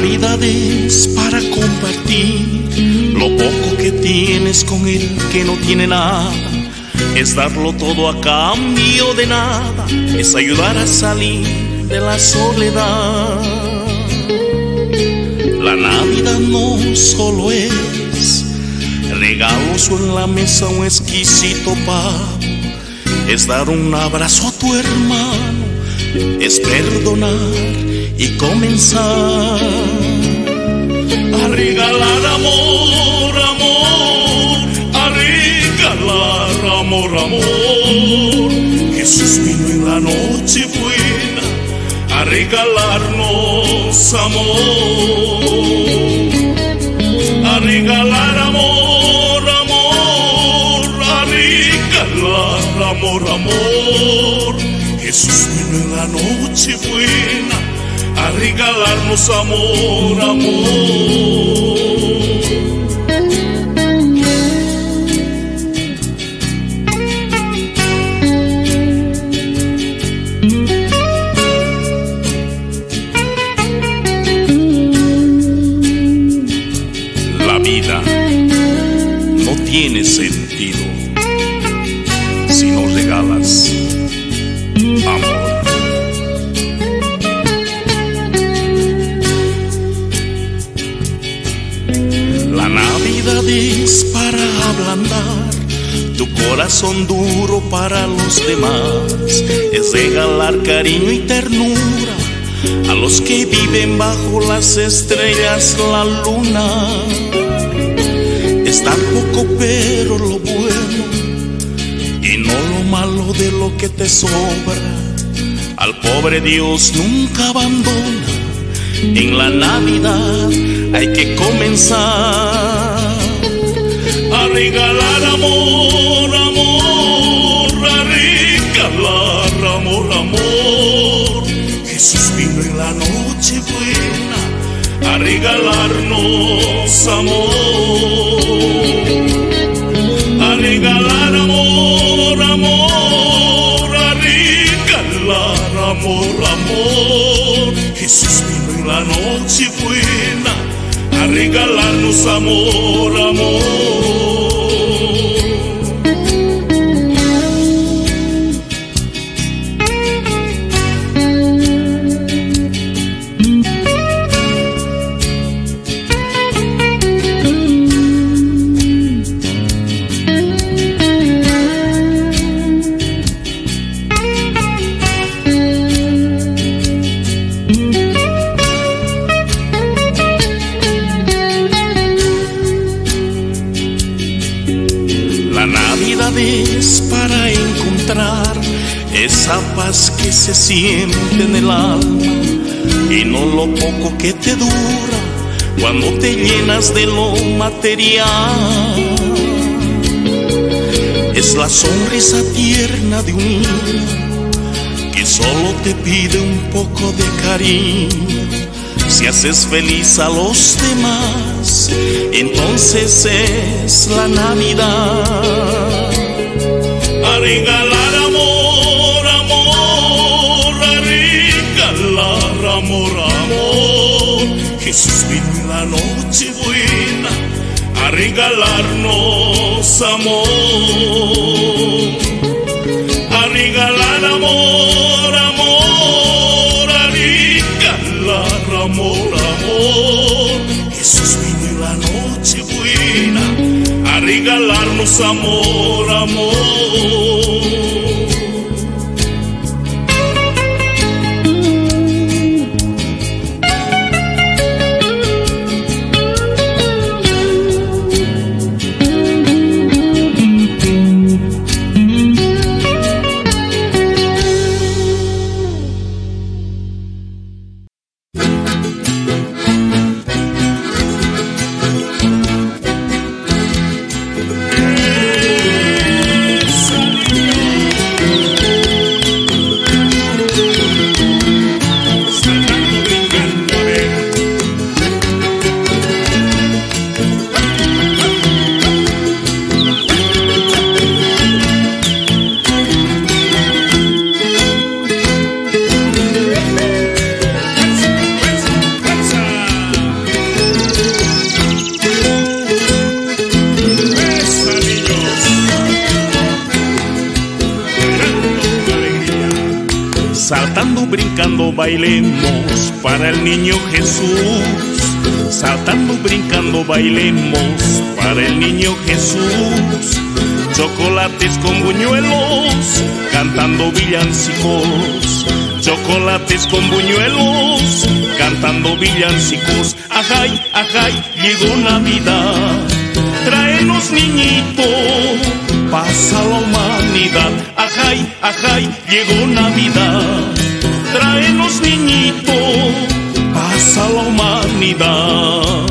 Navidad es para compartir lo poco que tienes con el que no tiene nada. Es darlo todo a cambio de nada. Es ayudar a salir de la soledad. La Navidad no solo es regalos o en la mesa un exquisito pavo. Es dar un abrazo a tu hermano. Es perdonar y comenzar a regalar amor, amor, a regalar amor, amor. Jesús vino en la noche buena a regalarnos amor, a regalar amor, amor, a regalar amor, amor. Jesús vino en la noche buena a regalarnos amor, amor. La vida no tiene sentido si no regalas amor. La Navidad es para ablandar tu corazón duro para los demás. Es regalar cariño y ternura a los que viven bajo las estrellas, la luna. Es tan poco pero lo bueno y no lo malo de lo que te sobra. Al pobre Dios nunca abandona. En la Navidad hay que comenzar a regalar amor, amor, a regalar amor, amor. Jesús vino en la noche buena a regalarnos amor, a regalar amor, amor, a regalar amor, amor. Jesús vino en la noche buena a regalarnos amor, amor. Es para encontrar esa paz que se siente en el alma y no lo poco que te dura cuando te llenas de lo material. Es la sonrisa tierna de un niño que solo te pide un poco de cariño. Si haces feliz a los demás, entonces es la Navidad. A regalar amor, amor, a regalar amor, amor. Jesús vino en la noche buena a regalarnos amor, a regalar amor, amor, a regalar amor, amor. Jesús vino en la noche buena a regalarnos amor, amor. Salir brincando, bailemos para el niño Jesús. Saltando, brincando, bailemos para el niño Jesús. Chocolates con buñuelos, cantando villancicos. Chocolates con buñuelos, cantando villancicos. Ajay, ajay, llegó Navidad. Tráenos, niñito, pasa la humanidad. Ajay, ajay, llegó Navidad. Tráenos, niñito, pasa la humanidad.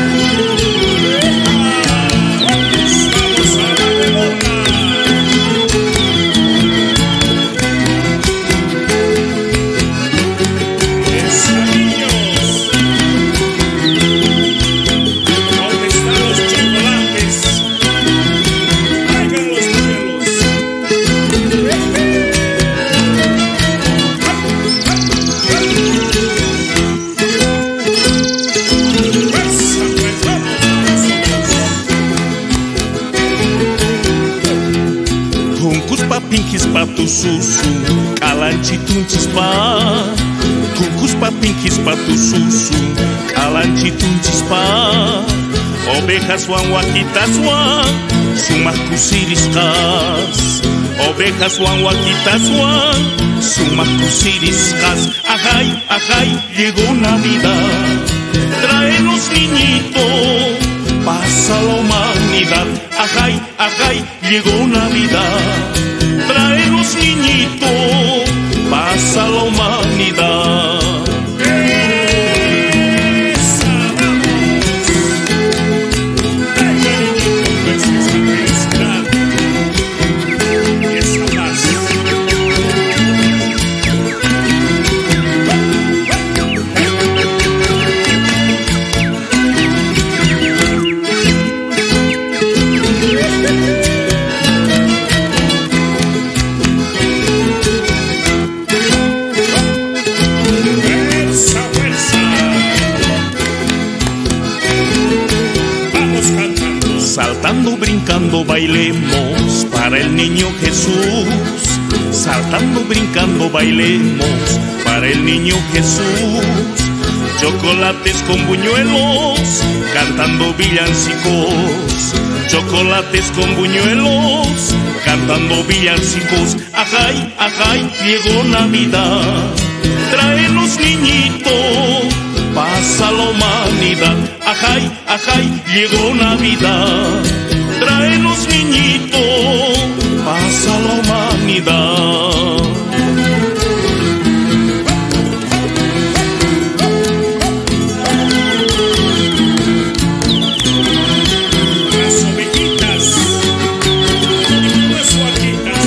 Pinquis pa tu susu, calanchitunchis pa. Cucus pa pinquis pa tu susu, calanchitunchis pa. Ovejas wan waquitas wan, sumas cusiriscas. Ovejas wan waquitas wan, sumas cusiriscas. Ajay, ajay, llegó Navidad. Tráenos, niñito, pasa la humanidad. Ajay, ajay, llegó Navidad. Tráenos, niñito, pasa la humanidad. Saltando, brincando, bailemos para el niño Jesús. Saltando, brincando, bailemos para el niño Jesús. Chocolates con buñuelos, cantando villancicos. Chocolates con buñuelos, cantando villancicos. Ajay, ajay, llegó Navidad. Tráenos, niñito, pasa la humanidad. Ajay, ajay, llegó Navidad. Tráenos, niñito, pasa la humanidad. Las ovejitas y las guaquitas,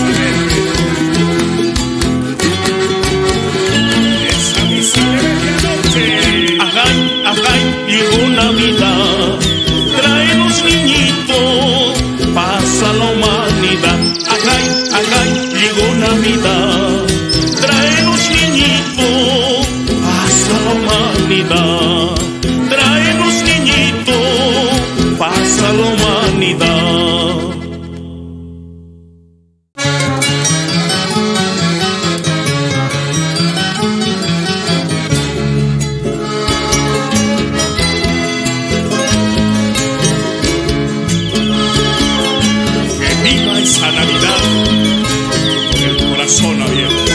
esa misa de medianoche. Ajay, ajay, llegó Navidad. Tráenos, niñito, pasa la humanidad. Ajay, ajay, llegó Navidad. Tráenos, niñito, pasa la humanidad. Tráenos, niñito, pasa la humanidad. Esa Navidad con el corazón abierto.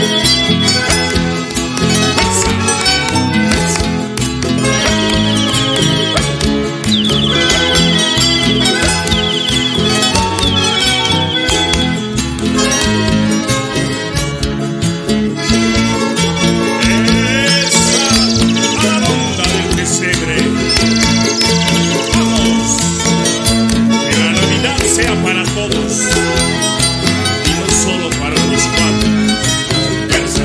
Esa a la onda del pesebre. Vamos, que la Navidad sea para todos. Solo para los cuatro. Versa.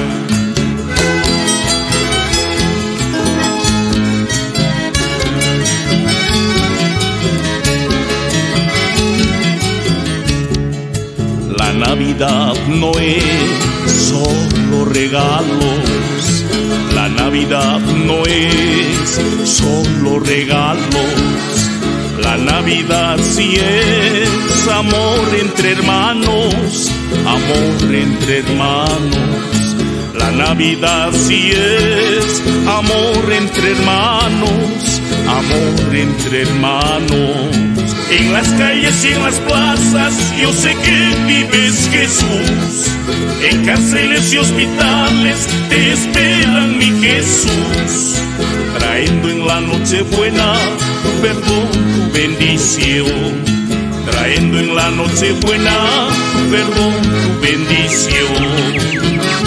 La Navidad no es solo regalos. La Navidad no es solo regalos. La Navidad sí es amor entre hermanos, amor entre hermanos. La Navidad sí es amor entre hermanos, amor entre hermanos. En las calles y en las plazas yo sé que vives, Jesús. En cárceles y hospitales te esperan, mi Jesús. Trayendo en la noche buena tu perdón, tu bendición. Trayendo en la noche buena tu perdón, tu bendición.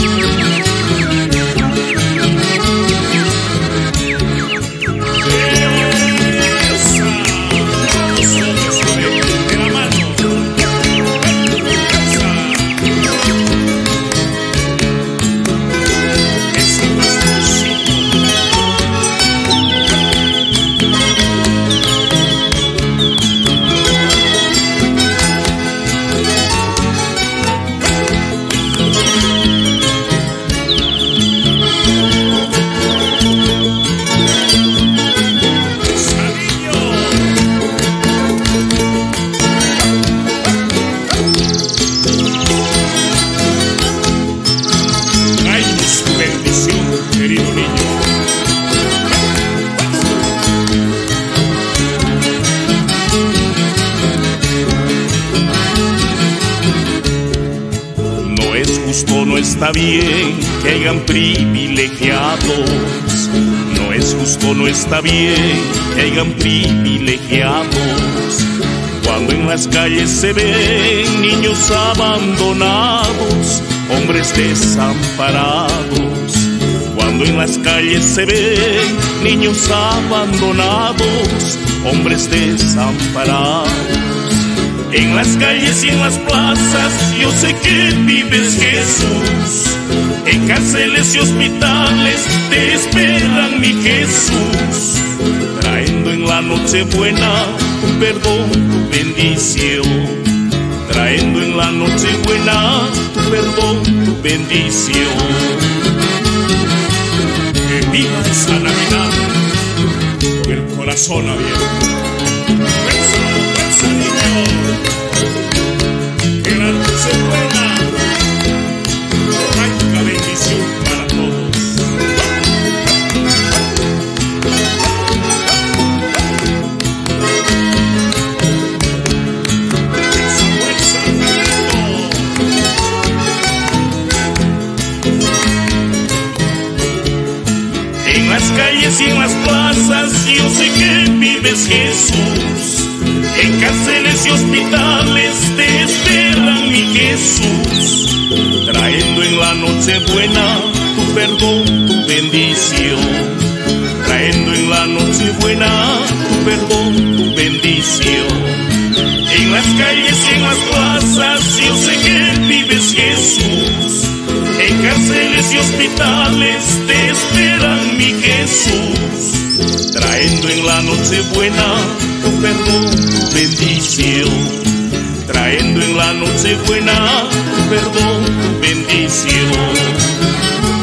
No está bien que hayan privilegiados. No es justo, no está bien que hayan privilegiados. Cuando en las calles se ven niños abandonados, hombres desamparados. Cuando en las calles se ven niños abandonados, hombres desamparados. En las calles y en las plazas yo sé que vives, Jesús. En cárceles y hospitales te esperan, mi Jesús. Trayendo en la noche buena tu perdón, tu bendición. Trayendo en la noche buena tu perdón, tu bendición. Que viva esa Navidad con el corazón abierto. Que la noche buena traiga bendición para todos. Samuel Sarmiento. En las calles y en las plazas yo sé que vives, Jesús. En cárceles y hospitales te esperan, mi Jesús. Trayendo en la noche buena tu perdón, tu bendición. Trayendo en la noche buena tu perdón, tu bendición. En las calles y en las plazas yo sé que vives, Jesús. En cárceles y hospitales te esperan, mi Jesús. Trayendo en la noche buena tu perdón, tu bendición. Trayendo en la noche buena tu perdón, tu bendición.